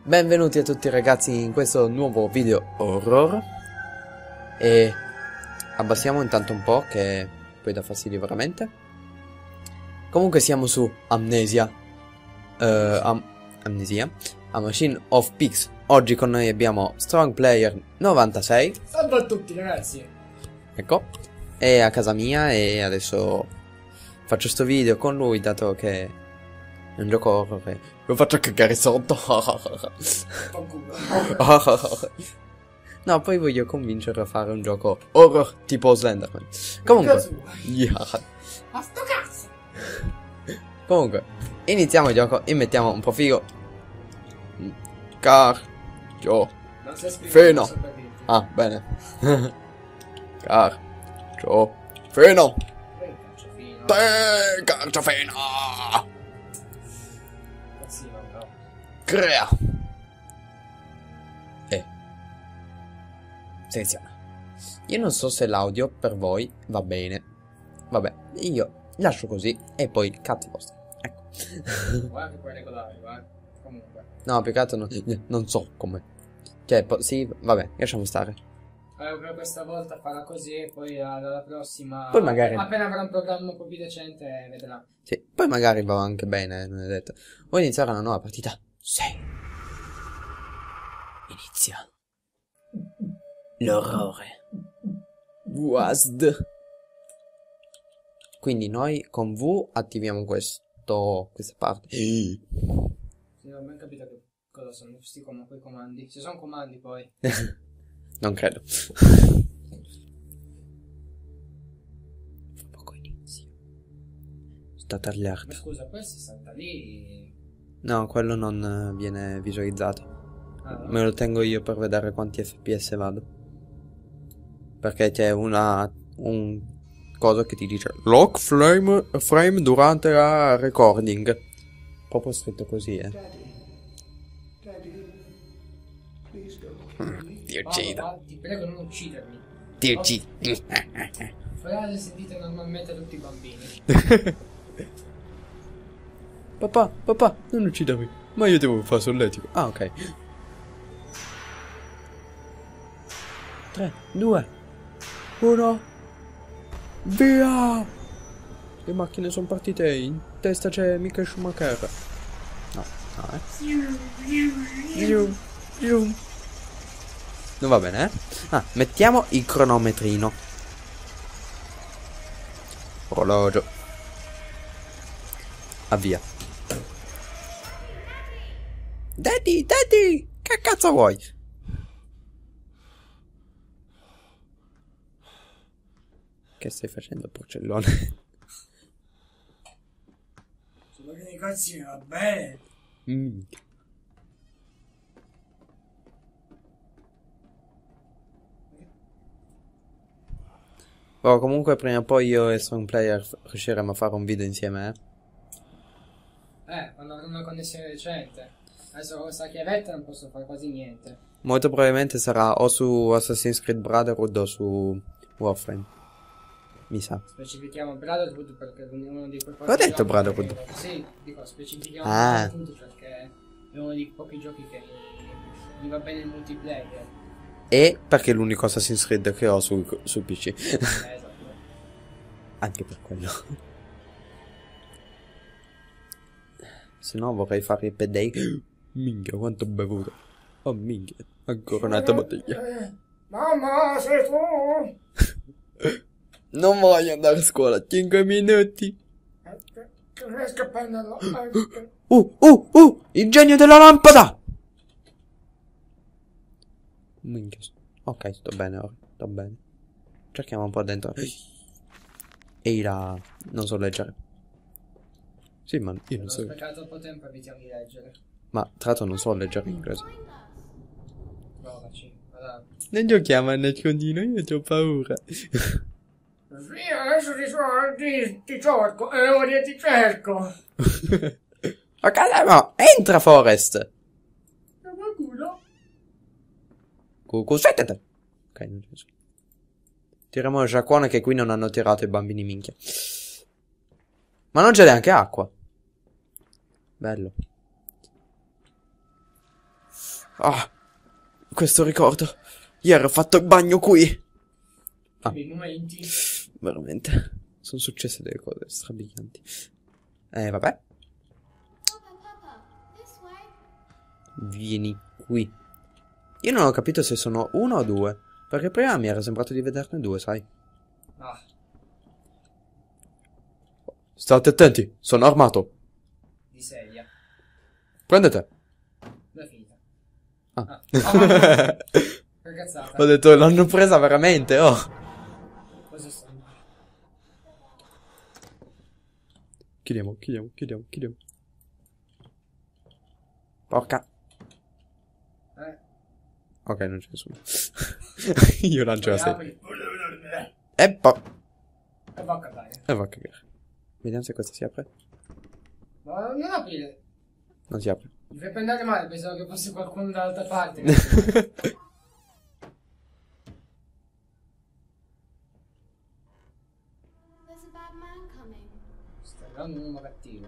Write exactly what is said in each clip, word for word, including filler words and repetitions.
Benvenuti a tutti ragazzi in questo nuovo video horror. E abbassiamo intanto un po' che poi dà fastidio veramente. Comunque siamo su Amnesia uh, am Amnesia A Machine of Pigs. Oggi con noi abbiamo Strong Player novantasei. Salve a tutti ragazzi. Ecco. È a casa mia e adesso faccio sto video con lui dato che è un gioco horror e lo faccio cagare sotto. No, poi voglio convincerlo a fare un gioco horror tipo Slenderman. Comunque, yeah. Ma sto cazzo! Comunque, iniziamo il gioco e mettiamo un profilo. Car. Gio. Feno. Ah, bene. Car. Gio. Feno. Te, carciofino. Crea. E seleziona. Io non so se l'audio per voi va bene. Vabbè, io lascio così e poi cazzi vostri. Ecco. Guarda che puoi regolare, guarda. Comunque. No, più che altro non, non so come. Cioè, sì, vabbè, lasciamo stare. Allora, per questa volta farà così e poi dalla prossima. Poi magari. Appena avrà un programma un po' più decente, vedrà. Sì, poi magari va anche bene, non è detto. Vuoi iniziare una nuova partita? Sì. Inizia. L'orrore. Wasd. Quindi noi con V attiviamo questo. Questa parte. Sì, non ho ben capito che cosa sono questi com quei comandi. Se sono comandi poi. Non credo. Poco inizio. State Ma all'arte. scusa, poi si salta lì. No, quello non viene visualizzato. Ah, no? Me lo tengo io per vedere quanti F P S vado. Perché c'è una un coso che ti dice lock frame, frame durante la recording. Proprio scritto così, eh. Ti uccido. Paolo, ti prego non uccidermi. Ti uccido. Frase sentite normalmente da tutti i bambini. Papà, papà, non uccidermi. Ma io devo fare solletico. Ah, ok. tre, due, uno. Via! Le macchine sono partite. In testa c'è Michael Schumacher. No, no, eh. Zium, zium. Non va bene, eh? Ah, mettiamo il cronometrino. Orologio. Avvia. Daddy, daddy! Che cazzo vuoi? Che stai facendo, porcellone? Solo che nei cazzi va bene. Mm. Oh, comunque prima o poi io e Strong Player riusciremo a fare un video insieme, eh? Eh, quando avrò una connessione decente. Adesso con questa chiavetta non posso fare quasi niente. Molto probabilmente sarà o su Assassin's Creed Brotherhood o su Warframe. Mi sa. Specifichiamo Brotherhood perché è uno di quei pochi Ho detto giochi Brotherhood. che- Sì, dico, specifichiamo Ah. Brotherhood perché è uno dei pochi giochi che gli va bene il multiplayer. E perché è l'unico Assassin's Creed che ho su, su P C. Eh, esatto. Anche per quello. Se no vorrei fare i pedei. Minchia, quanto ho bevuto. Oh minchia, ancora un'altra bottiglia. Eh, Mamma, sei tu? Non voglio andare a scuola, cinque minuti. Eh, che- che riesco a prenderlo. Eh, che- Uh, uh, uh, il genio della lampada. Minchia. Ok, sto bene ora, sto bene. Cerchiamo un po' dentro. Ehi là, non so leggere. Sì, ma io non Ho so. sprecato troppo tempo, evitiamo di leggere. Ma tra l'altro non so leggere in inglese. Provaci. Allora. Non giochiamo a nascondino, io ho paura. Sì, adesso ti, so- ti, ti cerco, e ora ti cerco. Ma cosa no? Entra Forest! E qualcuno? Cucu, settete! Ok, non c'è. Tiriamo il giacquone che qui non hanno tirato i bambini minchia. Ma non c'è neanche acqua. Bello. Ah, questo ricordo. Ieri ho fatto il bagno qui. Ah. Dei momenti. Veramente. Sono successe delle cose strabilianti. Eh, vabbè. Vieni qui. Io non ho capito se sono uno o due. Perché prima mi era sembrato di vederne due, sai? Ah. State attenti, sono armato. Di sedia. Prendete. L'ho finita. Ah. Ah. Oh, che cazzata. Ho detto, l'hanno presa veramente, oh. Cosa sto? Chiudiamo, chiudiamo, chiudiamo, chiudiamo. Porca. Eh. Ok, non c'è nessuno. Io lancio la sedia. Apri. E poi... E va a cagare. E va a cagare. Vediamo se questa si apre. Ma non aprire. Non si apre. Mi fai prendere male, pensavo che fosse qualcuno dall'altra parte. Sta arrivando un uomo cattivo.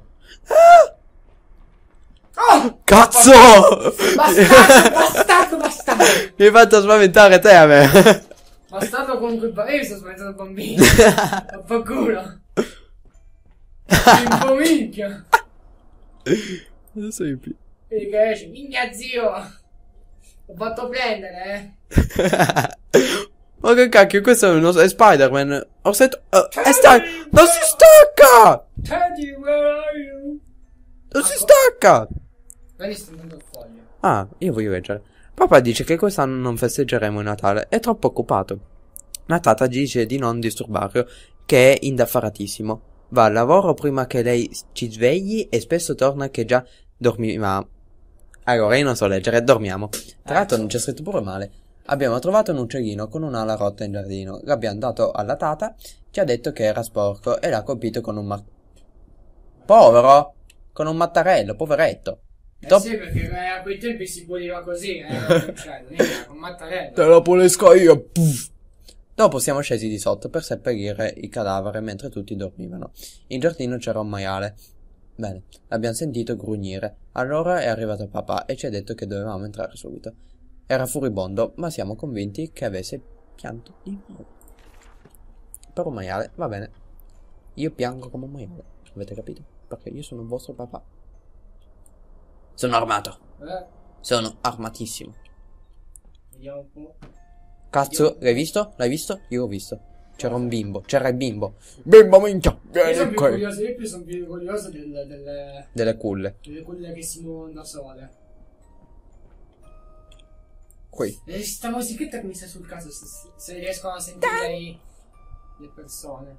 Oh! Cazzo! Bastardo, bastardo, bastardo! Mi hai fatto spaventare te a me. Bastardo comunque il bambino. Io mi sto spaventando il bambino. A fa culo. Un po' minchia. Adesso io più. Vedi che esce, minchia zio! L'ho fatto prendere, eh! Ma che cacchio, questo è, uno, è Spider-Man. Ho sentito... Uh, è sta... Non si stacca! Teddy, where are you? Non si stacca! Prendi stendendo il foglio. Ah, io voglio leggere. Papà dice che quest'anno non festeggeremo il Natale. È troppo occupato. La tata dice di non disturbarlo, che è indaffaratissimo. Va al lavoro prima che lei ci svegli e spesso torna che già dormiva. Allora, io non so leggere, dormiamo. Tra l'altro non c'è scritto pure male. Abbiamo trovato un uccellino con un'ala rotta in giardino. L'abbiamo dato alla tata, ci ha detto che era sporco e l'ha colpito con un mar... Povero! Con un mattarello, poveretto. Eh Dop- sì, perché eh, a quei tempi si puliva così, eh, cioè, non era con mattarello. Te la pulisco io. Puff. Dopo siamo scesi di sotto per seppellire il cadavere mentre tutti dormivano. In giardino c'era un maiale. Bene, l'abbiamo sentito grugnire. Allora è arrivato papà e ci ha detto che dovevamo entrare subito. Era furibondo, ma siamo convinti che avesse pianto di nuovo. Per un maiale, va bene. Io piango come un maiale, avete capito? Perché io sono il vostro papà. Sono armato. Eh, Sono armatissimo. vediamo un po'. Cazzo, l'hai visto? L'hai visto? Io l'ho visto. C'era un bimbo, c'era il bimbo. Bimbo minchia, Io sono vieni più qui. curioso, io più sono più curioso del, delle, Delle culle. delle quelle che si muovono da sole. Qui. E sta musichetta che mi sta sul caso, se, se riescono a sentire i, le persone.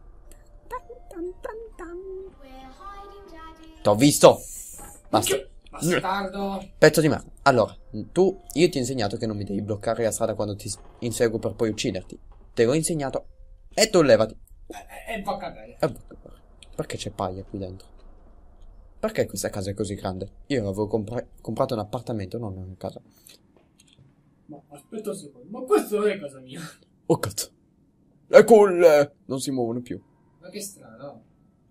T'ho visto. Basta. Bastardo. Pezzo di merda. Allora, tu, io ti ho insegnato che non mi devi bloccare la strada quando ti inseguo per poi ucciderti. Te l'ho insegnato. E tu levati. E eh, va a cagare. E perché c'è paglia qui dentro? Perché questa casa è così grande? Io avevo compra- comprato un appartamento, non una casa. Ma aspetta un secondo, ma questo non è casa mia. Oh cazzo. Le culle non si muovono più. Ma che strano.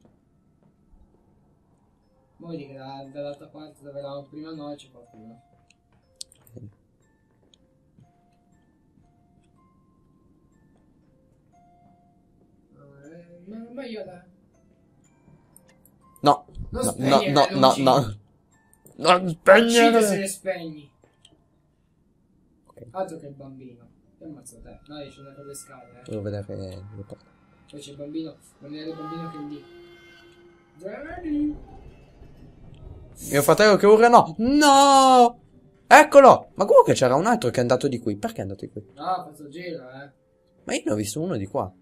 Ma vedi che da, dall'altra parte dove eravamo prima noi c'è qualcuno. Eh, ma, ma io da... No. Non No, spegnere no, le no, luci. no, no. Non Uccide se spegnere. le spegni. Ok. Altro che il bambino. Che ammazzo te. No, devi scendere per le scale, eh. Devo vedere le porte. Poi c'è il bambino. Non era il bambino che lì. Daddy. Mio fratello che urla no. No. Eccolo. Ma comunque c'era un altro che è andato di qui. Perché è andato di qui? No, ha fatto il giro, eh. Ma io ne ho visto uno di qua.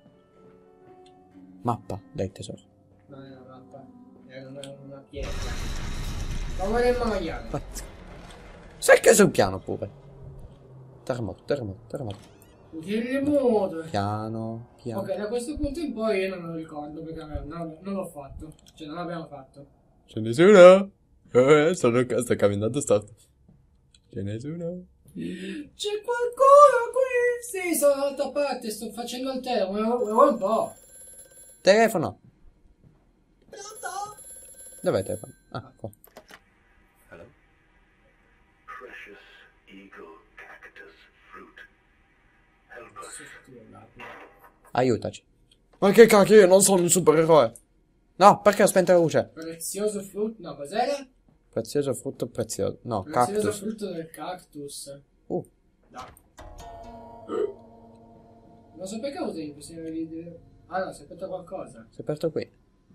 Mappa del tesoro. Non era una mappa. Era una, una pietra. Ma vuole il maiale. Sai che sul piano pure. Terremoto, terremoto, terremoto. Terremoto. Piano, piano. Ok, da questo punto in poi io non me lo ricordo perché non, non l'ho fatto. Cioè, non l'abbiamo fatto. C'è nessuno? Eh, sono, sto camminando storto. C'è nessuno? C'è qualcuno qui? Sì, sono dall'altra parte, sto facendo il telefono. Vuoi un po'? Telefono. Pronto? Dov'è il telefono? Ah, qua. Hello? Precious Aiutaci. Ma che cacchio, io non sono un supereroe. No, perché ho spento la luce? Prezioso frutto. No, cos'era? Prezioso frutto prezioso. No, Prezioso cactus. frutto del cactus. Uh, No. Non so perché usi in questi video. Ah no, si è aperto qualcosa. si è aperto qui.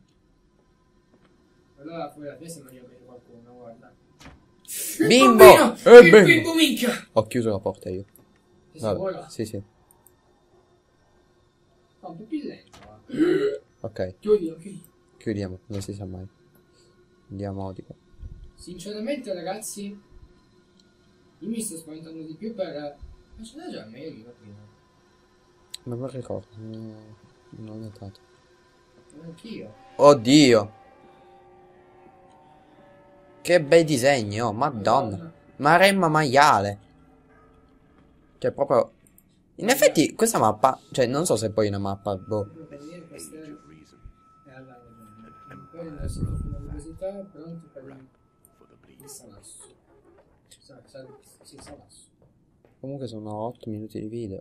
Allora fuori da te sembra di avere qualcuno, guarda. Bimbo! Bambino! Eh, Il bimbo! bimbo minchia! Ho chiuso la porta io. Sei Vabbè, sicuro? sì, sì. Fa un po' più lento. eh. Ok, Chiudilo, chiudi. chiudiamo, non si sa mai. Andiamo di qua. Sinceramente ragazzi, io mi sto spaventando di più per... Ma ce l'ha già meglio di prima. Non me lo ricordo, non non ho notato. Anch'io. Oddio! Che bei disegni, oh, madonna. Maremma maiale. Cioè, proprio... In effetti, questa mappa... Cioè, non so se poi è una mappa, boh. Per dire queste... E allora, poi nella seconda curiosità, pronto per il salasso. Sa, sa, sì, salasso. Comunque sono otto minuti di video.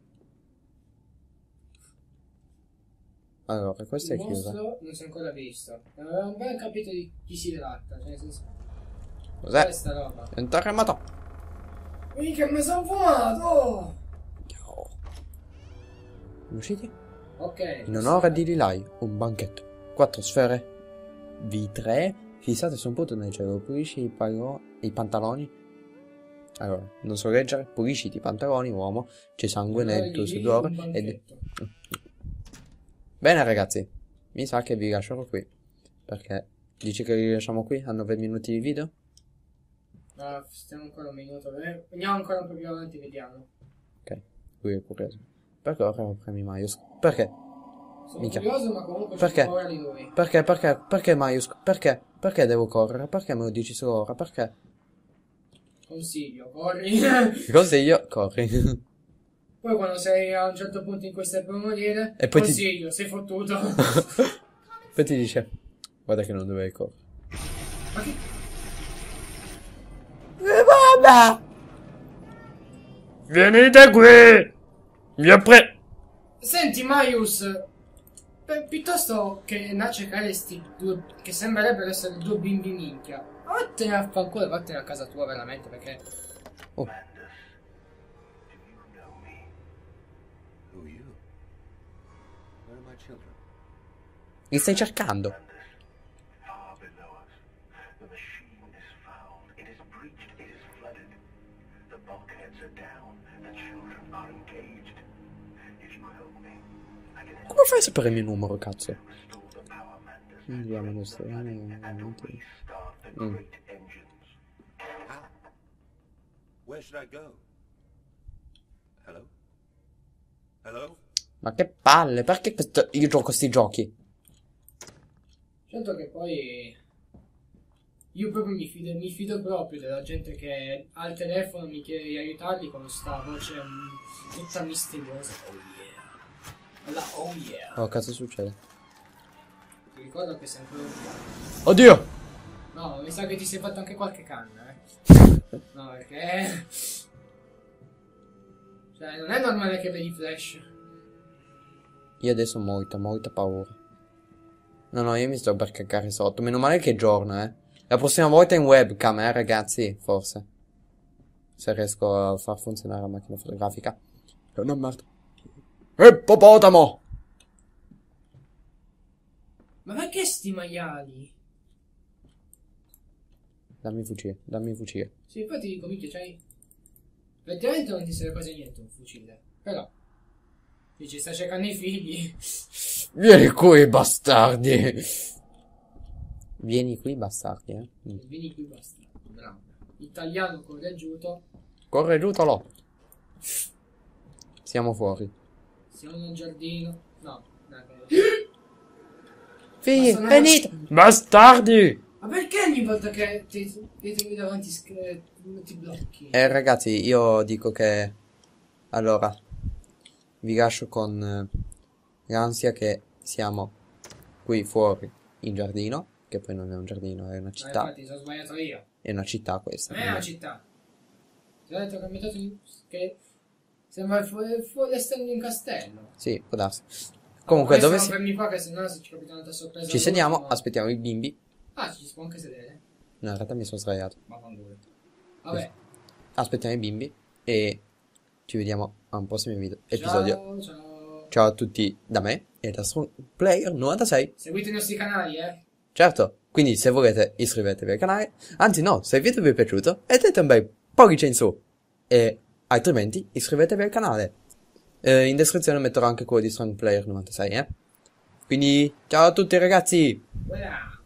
Allora, questa Il è chiusa. mostro non si è ancora visto. Non avevamo ben capito di chi si tratta. Cioè, nel senso... Cos'è? Questa roba. È un terremoto. Mica mi sono fumato! Oh. Usciti? Ok. In onore di Lilai, un banchetto. Quattro sfere vitree fissate su un punto nel cielo. Pulisci i, palo- i pantaloni. Allora, non so leggere. Pulisci i pantaloni, uomo. C'è sangue nel tuo sudore. Ed... Bene ragazzi, mi sa che vi lascerò qui. Perché dici che li lasciamo qui a nove minuti di video? No, stiamo ancora un minuto. eh. Andiamo ancora un po' più avanti, vediamo. Ok, lui è curioso. Perché ora premi Maius? Perché? Sono Minchia. curioso, ma comunque Perché? c'è paura di lui. Perché? Perché? Perché Maius? Perché? Perché devo correre? Perché me lo dici solo ora? Perché? Consiglio, corri. Consiglio, corri. Poi quando sei a un certo punto in cui stai per morire, E poi ti- consiglio, sei fottuto. Poi ti dice, guarda che non dovevi correre. Ma che... E vabbè! Venite qui! Mi ha pre... Senti, Marius, per- piuttosto che na- cercare sti due, che sembrerebbero essere due bimbi minchia, vattene a fanculo e vattene a casa tua veramente, perché... Oh, Who are you? Where are my children? li stai cercando? Far below us, the machine is foul. It is breached. It is flooded. The bulkheads are down. The children are engaged. If you help me, I can help Come fai a sapere il mio numero, cazzo? restore the power Mantis. Andiamo adesso. And restart the Mm. great engines. How? Where should I go? Hello? Hello? Ma che palle, perché questo... io gioco questi giochi? Certo che poi... Io proprio mi fido, mi fido proprio della gente che al telefono mi chiede di aiutarli con sta voce mm, tutta misteriosa. Oh yeah. La oh yeah. Oh, cazzo succede? Ti ricordo che sei ancora... Oddio! No, mi sa che ti sei fatto anche qualche canna, eh. No, perché... Cioè, non è normale che vedi flash. Io adesso ho molta, molta paura. No, no, io mi sto per cagare sotto. Meno male che è giorno, eh. La prossima volta in webcam, eh, ragazzi, forse. Se riesco a far funzionare la macchina fotografica. È una merda. Ippopotamo! Ma perché sti maiali? Dammi fucile, dammi fucile. Sì, infatti dico, minchia, c'hai... Effettivamente non ti serve quasi niente un fucile. Però... Dici, sta cercando i figli. Vieni qui, bastardi! Vieni qui, bastardi, eh. Mm. Vieni qui, basta. Bravo. Italiano correggiuto. Correggiutolo! Siamo fuori. Siamo nel giardino. No, dai, Figli, Ma sono- venite! Bastardi! ma perché ogni volta che ti, ti trovi davanti sc- ti blocchi? Eh, ragazzi, io dico che... Allora... Vi lascio con eh, l'ansia che siamo qui fuori in giardino, che poi non è un giardino, è una Ma città. infatti sono sbagliato io. È una città questa. Non è una città. Ti ho detto che mi togli che sembra fuori, fuori esterno di un castello. Sì, può darsi. Comunque, dove si... fermi qua che sennò se ci capita un'altra sorpresa. Ci sediamo, no. aspettiamo i bimbi. Ah, ci si può anche sedere. No, in realtà mi sono sdraiato. Ma quando vabbè. Aspettiamo i bimbi e ci vediamo a un prossimo video episodio. Ciao, ciao. Ciao a tutti da me e da Strong Player novantasei. Seguite i nostri canali, eh. Certo, quindi se volete iscrivetevi al canale. Anzi no, se il video vi è piaciuto mettete un bel pollice in su. E altrimenti iscrivetevi al canale. Eh, in descrizione metterò anche quello di Strong Player novantasei, eh. Quindi ciao a tutti ragazzi. Voilà.